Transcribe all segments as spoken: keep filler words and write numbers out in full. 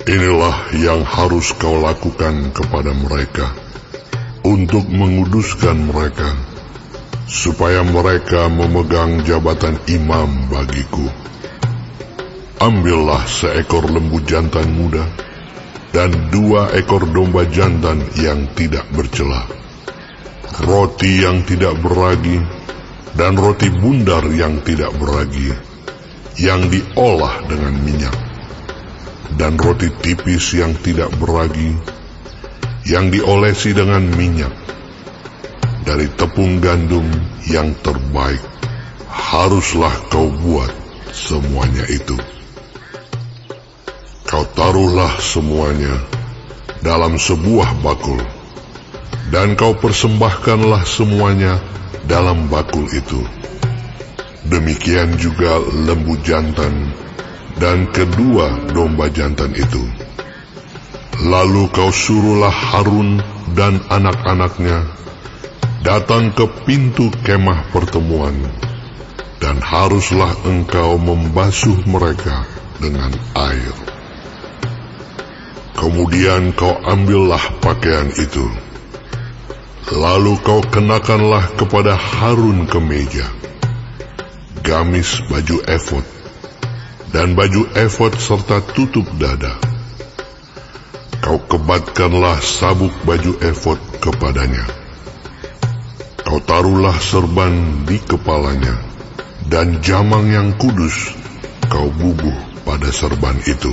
Inilah yang harus kau lakukan kepada mereka, untuk menguduskan mereka, supaya mereka memegang jabatan imam bagiku. Ambillah seekor lembu jantan muda, dan dua ekor domba jantan yang tidak bercela, roti yang tidak beragi, dan roti bundar yang tidak beragi, yang diolah dengan minyak, dan roti tipis yang tidak beragi, yang diolesi dengan minyak, dari tepung gandum yang terbaik. Haruslah kau buat semuanya itu. Kau taruhlah semuanya dalam sebuah bakul, dan kau persembahkanlah semuanya dalam bakul itu. Demikian juga lembu jantan dan kedua domba jantan itu. Lalu kau suruhlah Harun dan anak-anaknya datang ke pintu kemah pertemuan, dan haruslah engkau membasuh mereka dengan air. Kemudian kau ambillah pakaian itu, lalu kau kenakanlah kepada Harun kemeja, gamis baju efod, dan baju efod serta tutup dada. Kau kebatkanlah sabuk baju efod kepadanya. Kau taruhlah serban di kepalanya, dan jamang yang kudus kau bubuh pada serban itu.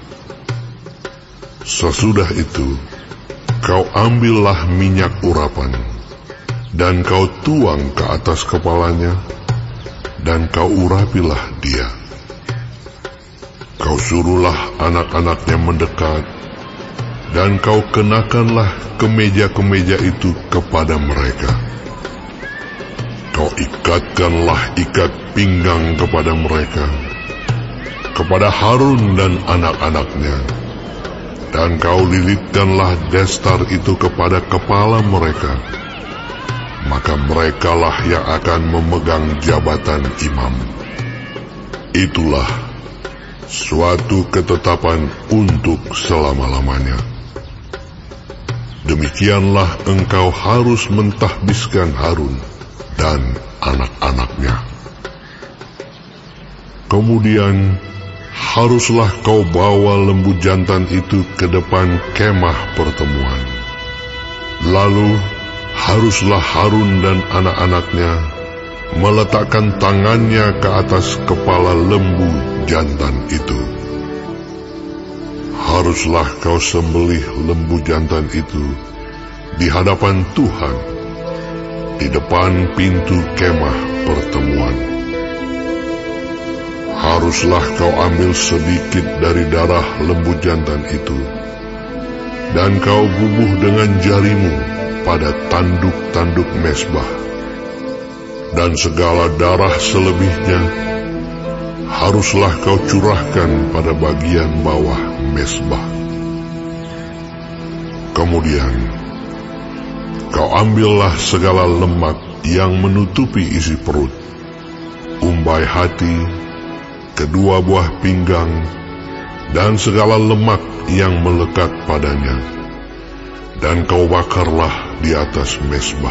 Sesudah itu, kau ambillah minyak urapan, dan kau tuang ke atas kepalanya, dan kau urapilah dia. Kau suruhlah anak-anaknya mendekat, dan kau kenakanlah kemeja-kemeja itu kepada mereka. Kau ikatkanlah ikat pinggang kepada mereka, kepada Harun dan anak-anaknya, dan kau lilitkanlah destar itu kepada kepala mereka. Maka merekalah yang akan memegang jabatan imam. Itulah suatu ketetapan untuk selama-lamanya. Demikianlah engkau harus mentahbiskan Harun dan anak-anaknya. Kemudian haruslah kau bawa lembu jantan itu ke depan kemah pertemuan. Lalu haruslah Harun dan anak-anaknya meletakkan tangannya ke atas kepala lembu jantan itu. Haruslah kau sembelih lembu jantan itu di hadapan Tuhan, di depan pintu kemah pertemuan. Haruslah kau ambil sedikit dari darah lembu jantan itu, dan kau bubuh dengan jarimu pada tanduk-tanduk mezbah, dan segala darah selebihnya haruslah kau curahkan pada bagian bawah mezbah. Kemudian kau ambillah segala lemak yang menutupi isi perut, umbai hati, kedua buah pinggang, dan segala lemak yang melekat padanya, dan kau bakarlah di atas mezbah.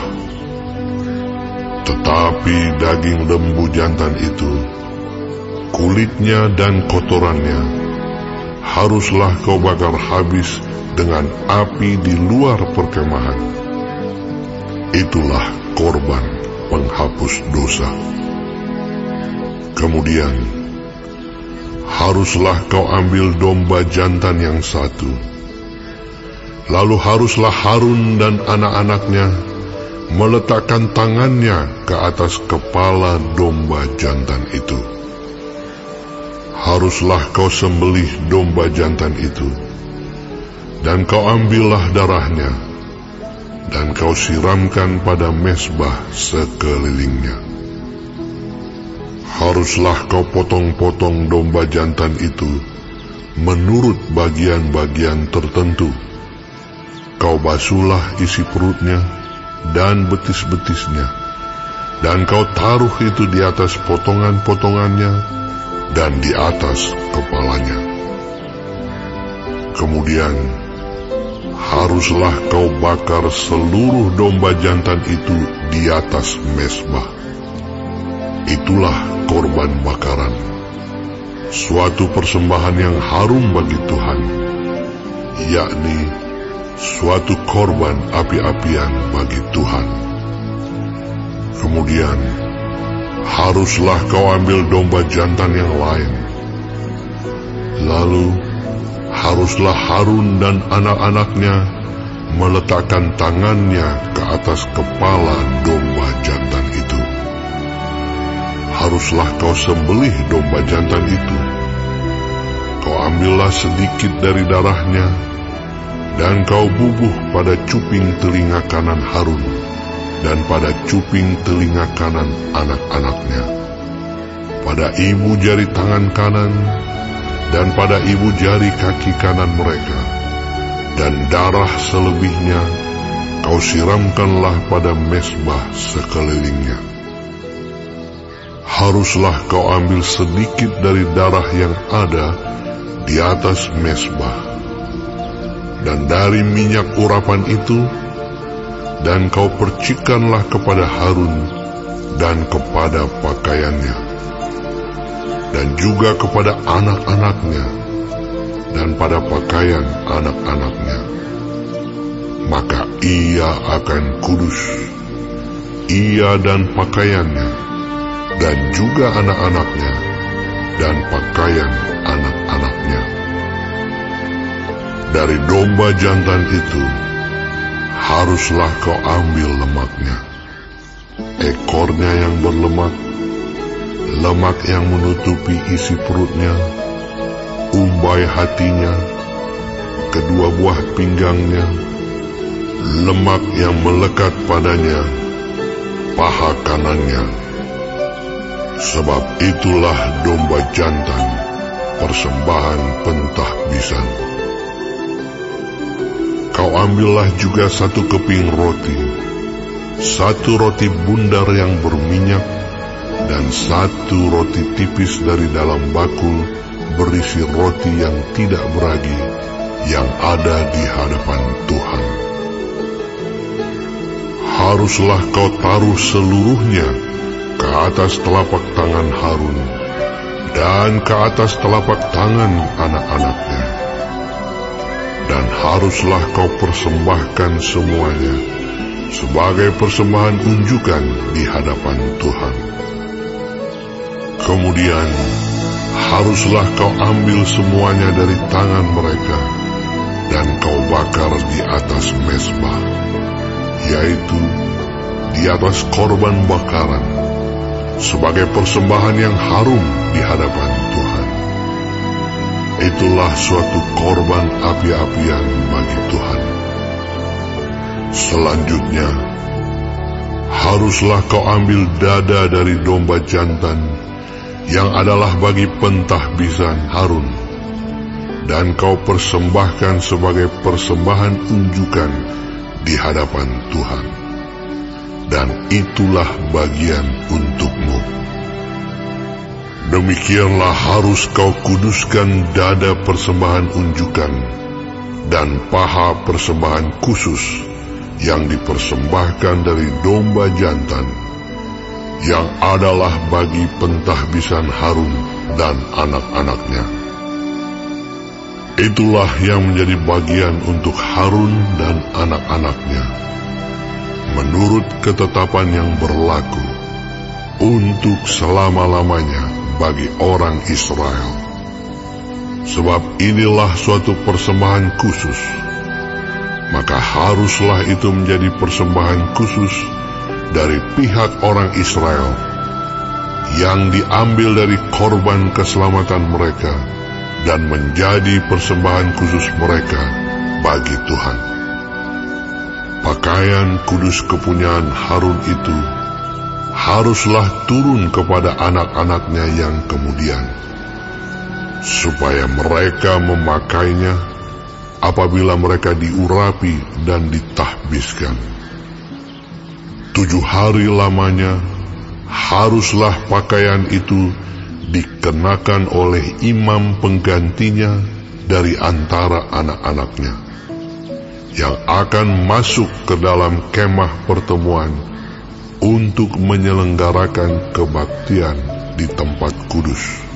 Tetapi daging lembu jantan itu, kulitnya dan kotorannya, haruslah kau bakar habis dengan api di luar perkemahan. Itulah korban penghapus dosa. Kemudian haruslah kau ambil domba jantan yang satu. Lalu haruslah Harun dan anak-anaknya meletakkan tangannya ke atas kepala domba jantan itu. Haruslah kau sembelih domba jantan itu, dan kau ambillah darahnya, dan kau siramkan pada mezbah sekelilingnya. Haruslah kau potong-potong domba jantan itu menurut bagian-bagian tertentu. Kau basuhlah isi perutnya dan betis-betisnya, dan kau taruh itu di atas potongan-potongannya dan di atas kepalanya. Kemudian haruslah kau bakar seluruh domba jantan itu di atas mezbah. Itulah korban bakaran, suatu persembahan yang harum bagi Tuhan, yakni suatu korban api-apian bagi Tuhan. Kemudian haruslah kau ambil domba jantan yang lain. Lalu haruslah Harun dan anak-anaknya meletakkan tangannya ke atas kepala domba jantan itu. Haruslah kau sembelih domba jantan itu. Kau ambillah sedikit dari darahnya, dan kau bubuh pada cuping telinga kanan Harun, dan pada cuping telinga kanan anak-anaknya, pada ibu jari tangan kanan, dan pada ibu jari kaki kanan mereka, dan darah selebihnya kau siramkanlah pada mezbah sekelilingnya. Haruslah kau ambil sedikit dari darah yang ada di atas mezbah, dan dari minyak urapan itu, dan kau percikanlah kepada Harun dan kepada pakaiannya, dan juga kepada anak-anaknya, dan pada pakaian anak-anaknya. Maka ia akan kudus, ia dan pakaiannya, dan juga anak-anaknya, dan pakaian anak-anaknya. Dari domba jantan itu haruslah kau ambil lemaknya, ekornya yang berlemak, lemak yang menutupi isi perutnya, umbai hatinya, kedua buah pinggangnya, lemak yang melekat padanya, paha kanannya. Sebab itulah domba jantan, persembahan pentahbisan. Kau ambillah juga satu keping roti, satu roti bundar yang berminyak, dan satu roti tipis dari dalam bakul berisi roti yang tidak beragi, yang ada di hadapan Tuhan. Haruslah kau taruh seluruhnya ke atas telapak tangan Harun, dan ke atas telapak tangan anak-anaknya. Dan haruslah kau persembahkan semuanya sebagai persembahan unjukan di hadapan Tuhan. Kemudian haruslah kau ambil semuanya dari tangan mereka, dan kau bakar di atas mezbah, yaitu di atas korban bakaran, sebagai persembahan yang harum di hadapan Tuhan. Itulah suatu korban api-apian bagi Tuhan. Selanjutnya, haruslah kau ambil dada dari domba jantan, yang adalah bagi pentahbisan Harun, dan kau persembahkan sebagai persembahan unjukan di hadapan Tuhan. Dan itulah bagian untukmu. Demikianlah harus kau kuduskan dada persembahan unjukan dan paha persembahan khusus yang dipersembahkan dari domba jantan, yang adalah bagi pentahbisan Harun dan anak-anaknya. Itulah yang menjadi bagian untuk Harun dan anak-anaknya, menurut ketetapan yang berlaku untuk selama-lamanya bagi orang Israel. Sebab inilah suatu persembahan khusus, maka haruslah itu menjadi persembahan khusus dari pihak orang Israel, yang diambil dari korban keselamatan mereka, dan menjadi persembahan khusus mereka bagi Tuhan. Pakaian kudus kepunyaan Harun itu haruslah turun kepada anak-anaknya yang kemudian, supaya mereka memakainya apabila mereka diurapi dan ditahbiskan. Tujuh hari lamanya haruslah pakaian itu dikenakan oleh imam penggantinya dari antara anak-anaknya, yang akan masuk ke dalam kemah pertemuan untuk menyelenggarakan kebaktian di tempat kudus.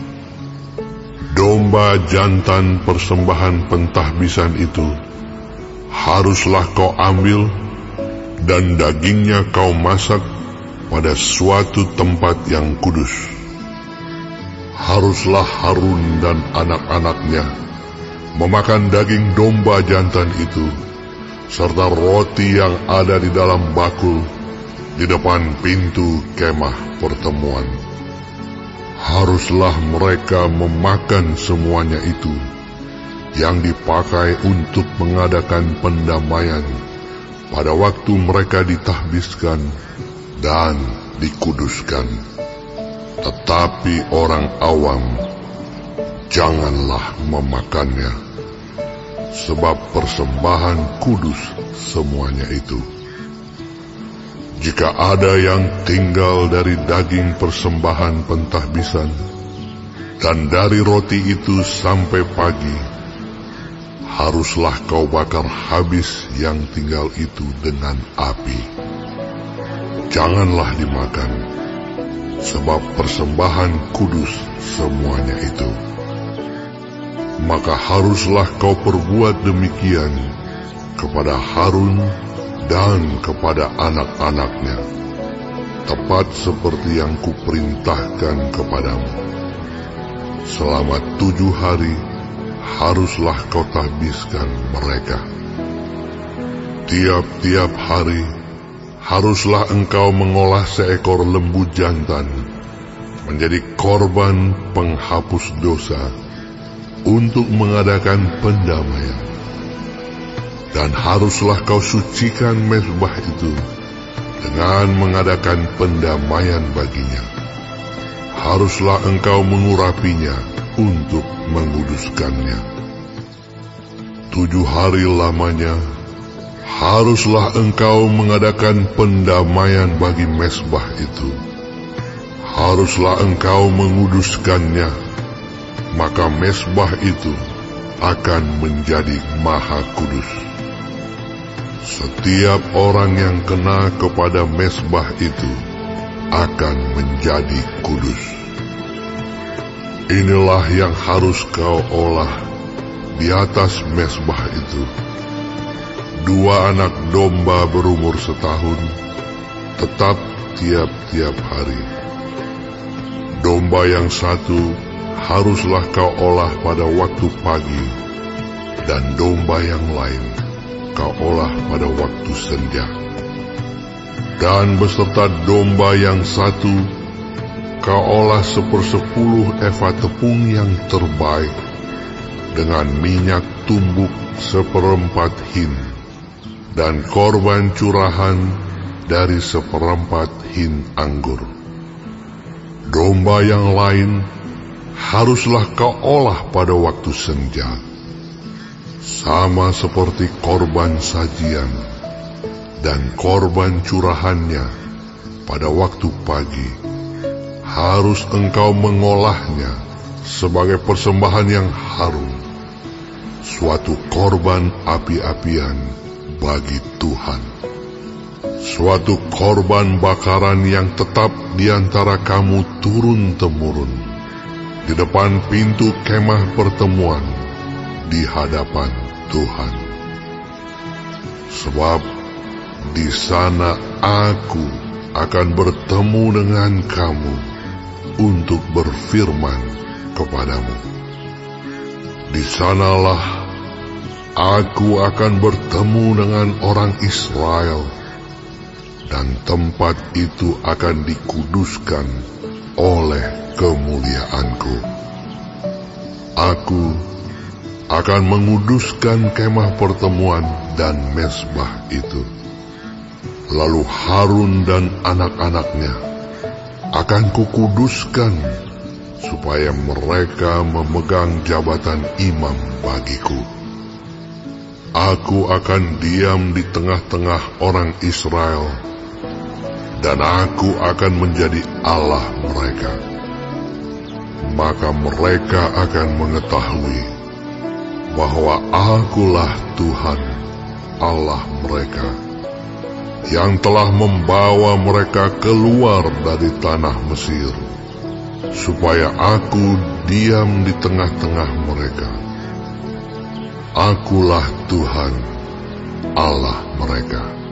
Domba jantan persembahan pentahbisan itu haruslah kau ambil, dan dagingnya kau masak pada suatu tempat yang kudus. Haruslah Harun dan anak-anaknya memakan daging domba jantan itu, serta roti yang ada di dalam bakul di depan pintu kemah pertemuan. Haruslah mereka memakan semuanya itu yang dipakai untuk mengadakan pendamaian pada waktu mereka ditahbiskan dan dikuduskan. Tetapi orang awam janganlah memakannya, sebab persembahan kudus semuanya itu. Jika ada yang tinggal dari daging persembahan pentahbisan dan dari roti itu sampai pagi, haruslah kau bakar habis yang tinggal itu dengan api. Janganlah dimakan, sebab persembahan kudus semuanya itu. Maka haruslah kau perbuat demikian kepada Harun dan kepada anak-anaknya, tepat seperti yang kuperintahkan kepadamu. Selama tujuh hari haruslah kau tahbiskan mereka. Tiap-tiap hari haruslah engkau mengolah seekor lembu jantan menjadi korban penghapus dosa untuk mengadakan pendamaian. Dan haruslah kau sucikan mezbah itu dengan mengadakan pendamaian baginya. Haruslah engkau mengurapinya untuk menguduskannya. Tujuh hari lamanya haruslah engkau mengadakan pendamaian bagi mezbah itu. Haruslah engkau menguduskannya, maka mezbah itu akan menjadi maha kudus. Setiap orang yang kena kepada mezbah itu akan menjadi kudus. Inilah yang harus kau olah di atas mezbah itu: dua anak domba berumur setahun, tetap tiap-tiap hari. Domba yang satu haruslah kau olah pada waktu pagi, dan domba yang lain kau olah pada waktu senja. Dan beserta domba yang satu, kau olah sepersepuluh eva tepung yang terbaik, dengan minyak tumbuk seperempat hin, dan korban curahan dari seperempat hin anggur. Domba yang lain haruslah kau olah pada waktu senja, sama seperti korban sajian dan korban curahannya pada waktu pagi. Harus engkau mengolahnya sebagai persembahan yang harum, suatu korban api-apian bagi Tuhan, suatu korban bakaran yang tetap di antara kamu turun-temurun, di depan pintu kemah pertemuan di hadapan Tuhan. Sebab di sana aku akan bertemu dengan kamu untuk berfirman kepadamu. Di sanalah aku akan bertemu dengan orang Israel, dan tempat itu akan dikuduskan oleh kemuliaanku. Aku akan menguduskan kemah pertemuan dan mezbah itu. Lalu Harun dan anak-anaknya akan kukuduskan, supaya mereka memegang jabatan imam bagiku. Aku akan diam di tengah-tengah orang Israel, dan aku akan menjadi Allah mereka. Maka mereka akan mengetahui bahwa Akulah Tuhan Allah mereka, yang telah membawa mereka keluar dari tanah Mesir, supaya Aku diam di tengah-tengah mereka. Akulah Tuhan Allah mereka.